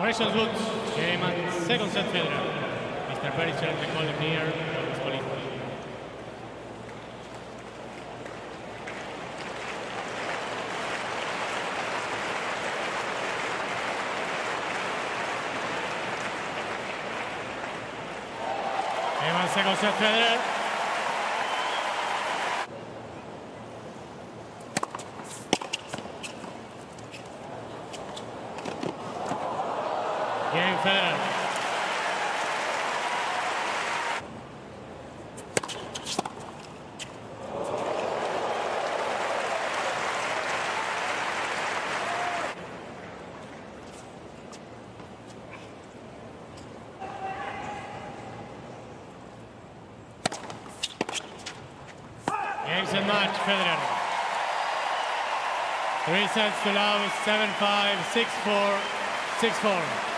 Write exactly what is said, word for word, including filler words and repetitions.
Corrections Woods, game and second set Federer. Mister Berischer, the call near Spolin. Game and second set Federer. Game Federer. Games and match Federer. Three sets to love, seven five, six four, six four.